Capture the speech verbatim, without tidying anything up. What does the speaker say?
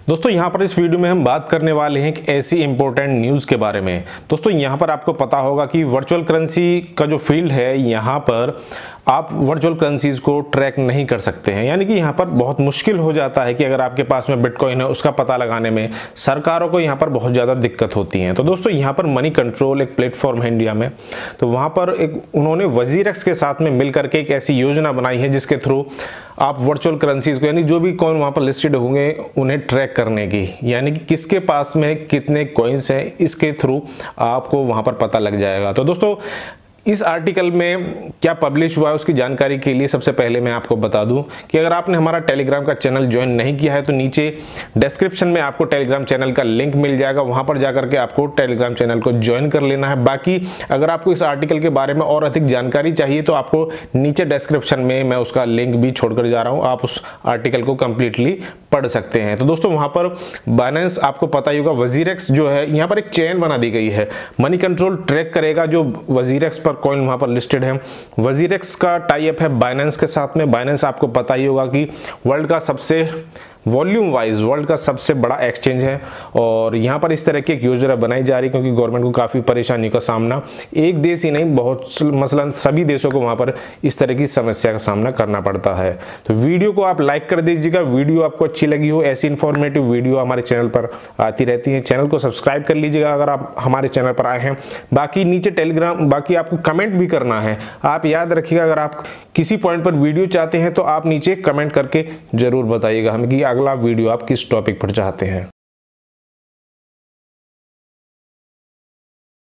दोस्तों यहाँ पर इस वीडियो में हम बात करने वाले हैं एक ऐसी इंपॉर्टेंट न्यूज़ के बारे में। दोस्तों यहाँ पर आपको पता होगा कि वर्चुअल करेंसी का जो फील्ड है, यहाँ पर आप वर्चुअल करेंसीज को ट्रैक नहीं कर सकते हैं। यानी कि यहाँ पर बहुत मुश्किल हो जाता है कि अगर आपके पास में बिटकॉइन है उसका पता लगाने में सरकारों को यहाँ पर बहुत ज़्यादा दिक्कत होती है। तो दोस्तों यहाँ पर मनी कंट्रोल एक प्लेटफॉर्म है इंडिया में, तो वहाँ पर एक उन्होंने वजीरेक्स के साथ में मिल करके एक ऐसी योजना बनाई है जिसके थ्रू आप वर्चुअल करेंसीज को, यानी जो भी कॉइन वहाँ पर लिस्टेड होंगे उन्हें ट्रैक करने की, यानी कि किसके पास में कितने कॉइन्स हैं, इसके थ्रू आपको वहाँ पर पता लग जाएगा। तो दोस्तों इस आर्टिकल में क्या पब्लिश हुआ है उसकी जानकारी के लिए सबसे पहले मैं आपको बता दूं कि अगर आपने हमारा टेलीग्राम का चैनल ज्वाइन नहीं किया है तो नीचे डिस्क्रिप्शन में आपको टेलीग्राम चैनल का लिंक मिल जाएगा, वहां पर जाकर के आपको टेलीग्राम चैनल को ज्वाइन कर लेना है। बाकी अगर आपको इस आर्टिकल के बारे में और अधिक जानकारी चाहिए तो आपको नीचे डिस्क्रिप्शन में मैं उसका लिंक भी छोड़कर जा रहा हूँ, आप उस आर्टिकल को कंप्लीटली पढ़ सकते हैं। तो दोस्तों वहां पर बाइनेंस आपको पता ही होगा, वजीरेक्स जो है यहाँ पर एक चेन बना दी गई है, मनी कंट्रोल ट्रैक करेगा जो वजीरेक्स पर कॉइन वहां पर लिस्टेड है। वजीरेक्स का टाई अप है बाइनेंस के साथ में। बाइनेंस आपको पता ही होगा कि वर्ल्ड का सबसे वॉल्यूम वाइज वर्ल्ड का सबसे बड़ा एक्सचेंज है और यहाँ पर इस तरह की एक योजना बनाई जा रही है क्योंकि गवर्नमेंट को काफ़ी परेशानी का सामना, एक देश ही नहीं बहुत मसलन सभी देशों को वहाँ पर इस तरह की समस्या का सामना करना पड़ता है। तो वीडियो को आप लाइक कर दीजिएगा, वीडियो आपको अच्छी लगी हो, ऐसी इन्फॉर्मेटिव वीडियो हमारे चैनल पर आती रहती है। चैनल को सब्सक्राइब कर लीजिएगा अगर आप हमारे चैनल पर आए हैं। बाकी नीचे टेलीग्राम, बाकी आपको कमेंट भी करना है। आप याद रखिएगा अगर आप किसी पॉइंट पर वीडियो चाहते हैं तो आप नीचे कमेंट करके जरूर बताइएगा हमें कि अगला वीडियो आप किस टॉपिक पर चाहते हैं।